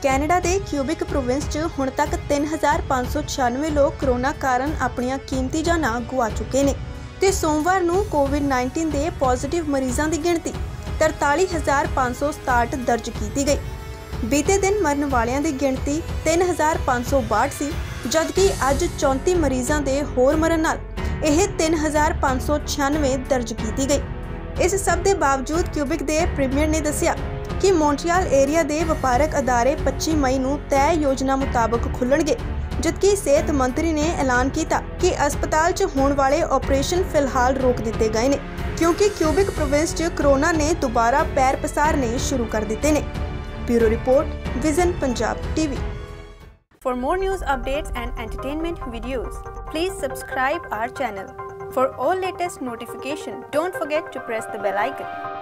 Canada ਦੇ cubic province 'ਚ ਹੁਣ ਤੱਕ 3596 ਲੋਕ ਕਰੋਨਾ ਕਾਰਨ ਆਪਣੀਆਂ ਕੀਮਤੀ ਜਾਨਾਂ ਗੁਆ ਚੁੱਕੇ ਨੇ ਤੇ ਸੋਮਵਾਰ ਨੂੰ ਕੋਵਿਡ-19 ਦੇ ਪੋਜ਼ਿਟਿਵ ਮਰੀਜ਼ਾਂ ਦੀ ਗਿਣਤੀ 43,567 ਦਰਜ ਕੀਤੀ ਗਈ। ਬੀਤੇ ਦਿਨ ਮਰਨ ਵਾਲਿਆਂ ਦੀ ਗਿਣਤੀ 3,562 ਸੀ, ਜਦਕਿ ਅੱਜ 34 ਮਰੀਜ਼ਾਂ ਦੇ ਹੋਰ ਮਰਨ ਨਾਲ ਇਹ 3,596 ਦਰਜ ਕੀਤੀ ਗਈ। ਇਸ ਸਭ ਦੇ ਬਾਵਜੂਦ ਕਿਊਬਿਕ ਦੇ ਪ੍ਰੀਮੀਅਰ ਨੇ ਦੱਸਿਆ कि ਮੌਂਟਰੀਅਲ एरिया ਦੇ ਵਪਾਰਕ ਅਦਾਰੇ 25 ਮਈ ਨੂੰ ਤੈਅ ਯੋਜਨਾ ਮੁਤਾਬਕ ਖੁੱਲਣਗੇ, ਜਦਕਿ ਸਿਹਤ ਮੰਤਰੀ ਨੇ ਐਲਾਨ ਕੀਤਾ ਕਿ ਹਸਪਤਾਲ 'ਚ ਹੋਣ ਵਾਲੇ ਆਪਰੇਸ਼ਨ ਫਿਲਹਾਲ ਰੋਕ ਦਿੱਤੇ ਗਏ ਨੇ ਕਿਉਂਕਿ ਕਿਊਬਿਕ ਪ੍ਰੋਵਿੰਸ 'ਚ ਕਰੋਨਾ ਨੇ ਦੁਬਾਰਾ ਪੈਰ ਪਸਾਰਨੇ ਸ਼ੁਰੂ ਕਰ ਦਿੱਤੇ ਨੇ। Bureau report, vision Punjab TV। For more news updates and entertainment videos, please subscribe our channel. For all latest notification, don't forget to press the bell icon.